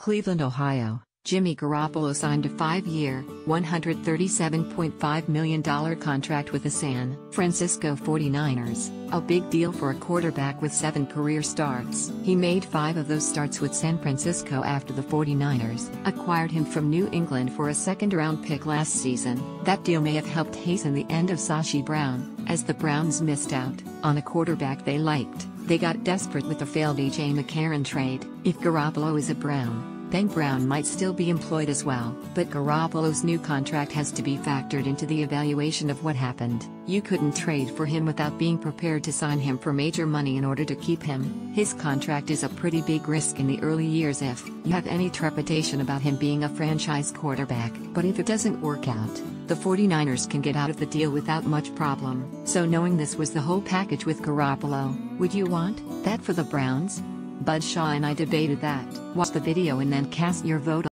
Cleveland, Ohio, Jimmy Garoppolo signed a 5-year, $137.5 million contract with the San Francisco 49ers, a big deal for a quarterback with 7 career starts. He made 5 of those starts with San Francisco after the 49ers acquired him from New England for a second-round pick last season. That deal may have helped hasten the end of Sashi Brown, as the Browns missed out on a quarterback they liked. They got desperate with the failed A.J. McCarron trade. If Garoppolo is a Brown, then Brown might still be employed as well. But Garoppolo's new contract has to be factored into the evaluation of what happened. You couldn't trade for him without being prepared to sign him for major money in order to keep him. His contract is a pretty big risk in the early years if you have any trepidation about him being a franchise quarterback. But if it doesn't work out, the 49ers can get out of the deal without much problem. So knowing this was the whole package with Garoppolo, would you want that for the Browns? Bud Shaw and I debated that. Watch the video and then cast your vote.